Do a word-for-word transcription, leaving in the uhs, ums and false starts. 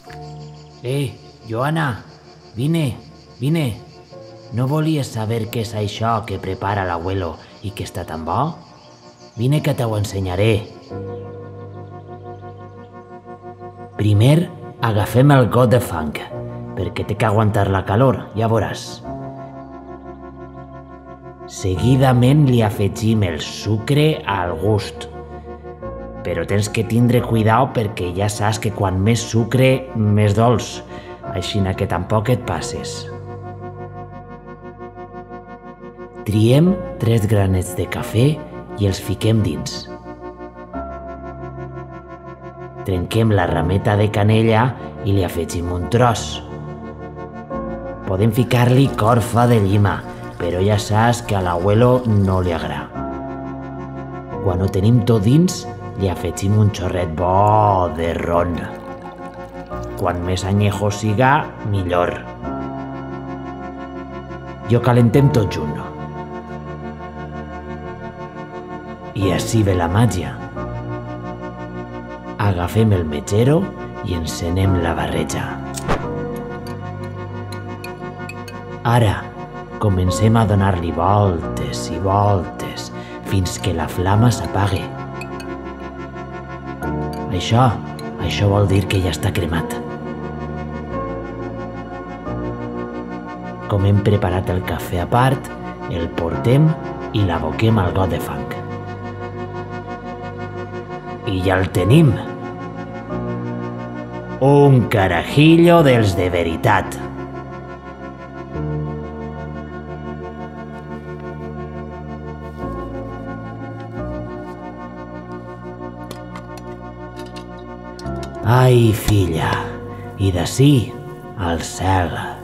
Eh, Joana, vine, vine. No volies saber què és això que prepara l'abuelo i que està tan bo? Vine que te ho ensenyaré. Primer, agafem el got de fang, perquè té que aguantar la calor, ja veuràs. Seguidament li afegim el sucre al gust. Però tens que tindre cuidao perquè ja saps que quan més sucre, més dolç. Així que tampoc et passes. Triem tres granets de cafè i els fiquem dins. Trenquem la rameta de canella i li afegim un tros. Podem ficar-li corfa de llima, però ja saps que a l'abuelo no li agrada. Quan ho tenim tot dins, li afegim un xorret bo de ron. Quan més añejo siga, millor. I ho calentem tot junt. I així ve la màgia. Agafem el metgero i encenem la barreja. Ara, comencem a donar-li voltes i voltes fins que la flama s'apague. Això, això vol dir que ja està cremat. Com hem preparat el cafè a part, el portem i l'aboquem al got de fang. I ja el tenim. Un carajillo dels de veritat. Ai, filla, i d'ací al cel.